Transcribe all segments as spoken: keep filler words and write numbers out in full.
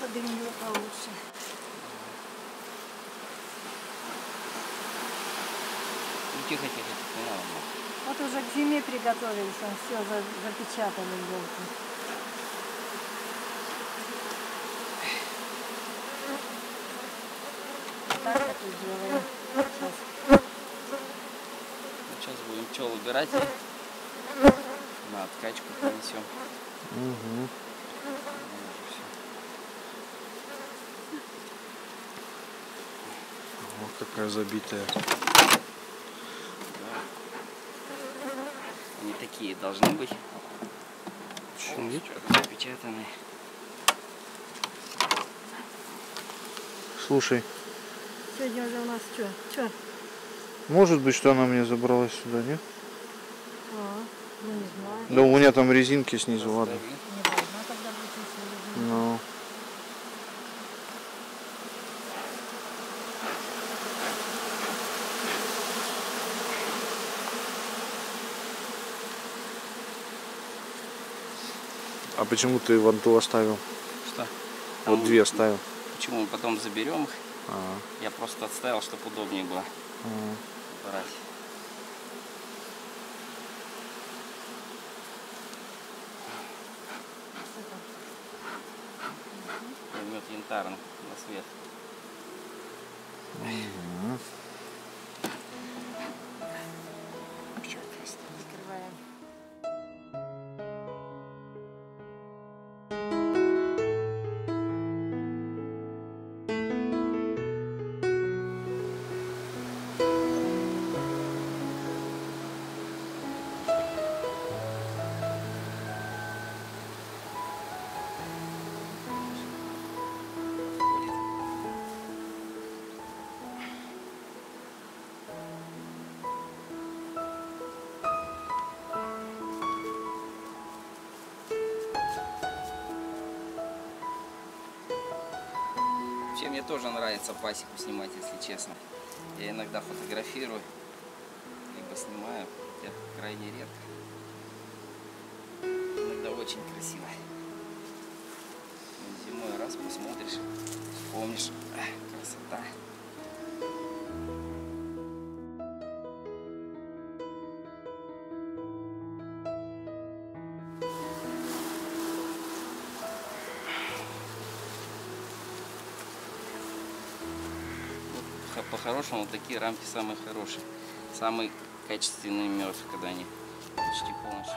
подымлю получше. Ну тихо, тихо, тихо, не надо. Вот уже к зиме приготовились, он все запечатали елку. Так как и делаем сейчас. Ну, сейчас будем пчел убирать. На откачку принесем. Угу. Вот такая забитая. Да. Они такие должны быть. Чуть. Запечатанные. Слушай. Сегодня уже у нас что? Что? Может быть, что она мне забралась сюда, нет? А, ну не знаю. Да у меня там резинки снизу, ладно. Не должна тогда быть, если резинка. Ну. А почему ты вон ту оставил? Что? Вот Там две оставил. Почему? Мы потом заберем их. А -а. Я просто отставил, чтобы удобнее было А -а. брать. Мед янтарный на свет. Угу. Открываем. Вообще мне тоже нравится пасеку снимать, если честно. Я иногда фотографирую, либо снимаю, хотя крайне редко. Иногда очень красиво. Зимой раз посмотришь, вспомнишь. Ах, красота. По-хорошему, такие рамки самые хорошие. Самый качественный мед, когда они почти полностью.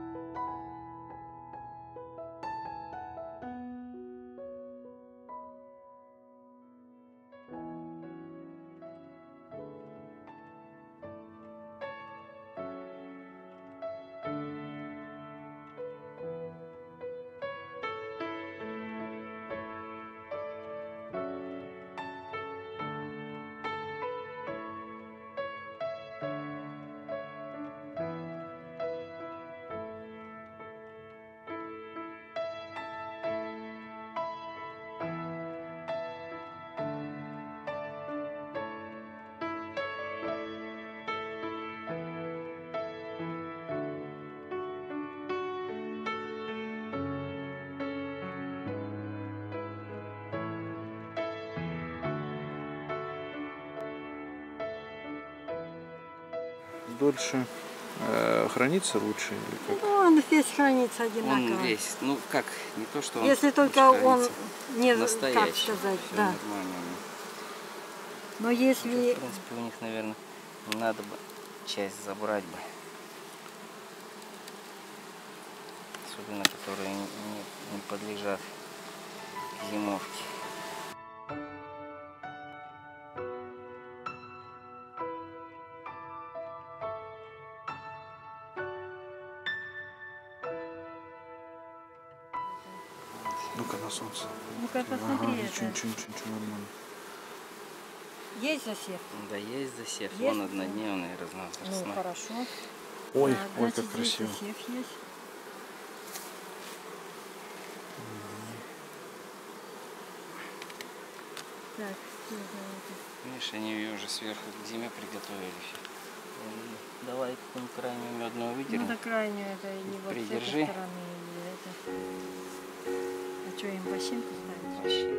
Дольше э, хранится лучше или как? Ну, он весь хранится одинаково. Он весь, ну как, не то что он. Если только он не, настоящий, как сказать, все да. нормально. Но если... В принципе, у них, наверное, надо бы часть забрать бы. Особенно, которые не, не подлежат зимовке. Ну-ка на солнце. Ну-ка посмотри. Ага, это. ничего, ничего, ничего, ничего, нормально. Есть засев? Да, есть засев. Есть? Вон однодневный разновозрастной. Ну, хорошо. Ой, Так, ой, значит, как здесь красиво. засев есть. Так, видишь, они ее уже сверху к зиме приготовили. Давай какую-нибудь крайнюю медную выдернем. ну, до крайнюю это и вот Придержи. с этой стороны, и это. А что, им бочинку ставить? Вообще.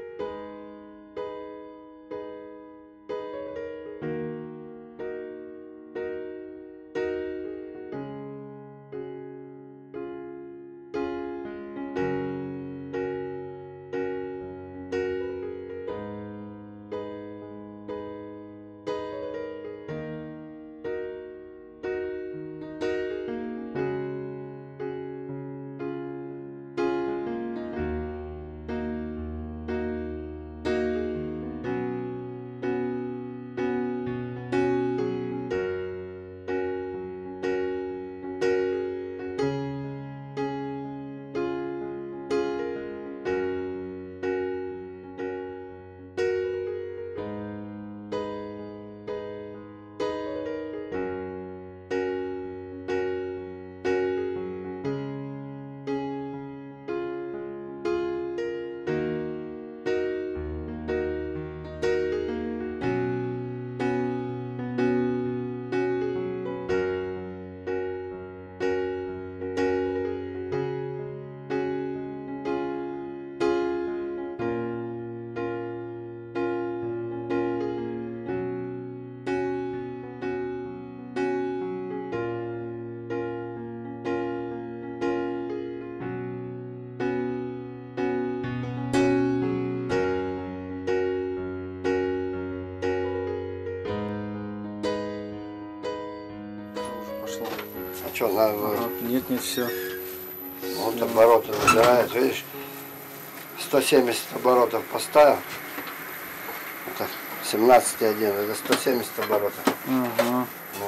А что, надо... Ага. Нет, не все. Вот обороты набирает, видишь? сто семьдесят оборотов поставил. Это семнадцать и один, это сто семьдесят оборотов. Ага.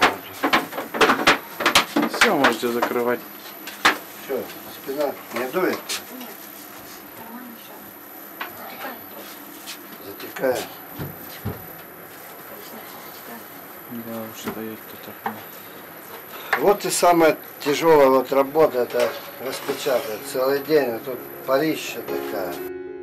Вот. Все, можете закрывать. Все, спина не дует? Затекает. Да, уж стоять-то так. Вот и самая тяжелая вот работа, это распечатать целый день, вот тут парища такая.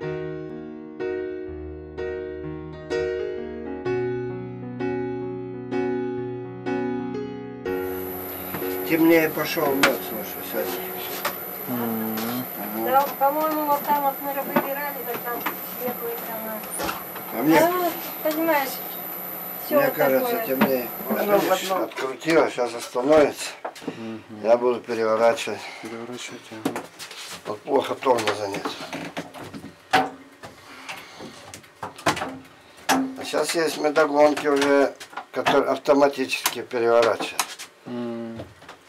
Темнее пошел мед, слушай, сегодня. М-м-м. Да, по-моему, вот там вот мы выбирали, так там светлые тона. А мне, Да, ну, понимаешь, все мне вот кажется, такое. темнее. Вот Одно в видишь, одно. открутила, сейчас остановится. Мгм. Я буду переворачивать. Переворачивать, ага. Вот плохо тормоза нет. А сейчас есть медогонки уже, которые автоматически переворачивают. М.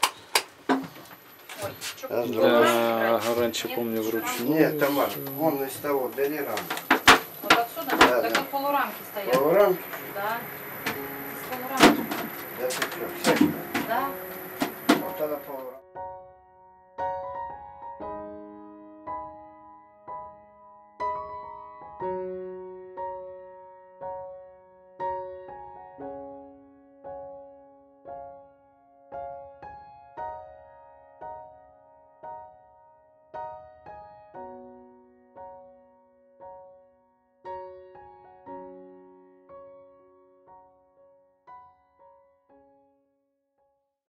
Сейчас другой. Да, ага, раньше помню вручную. Нет, Тамар, вон из того, бери раму. Вот отсюда? Да, Так да. вот полурамки стоят. Полурамки? Да. С полурамки. Да ты что, все? Да. Вот она полурамка.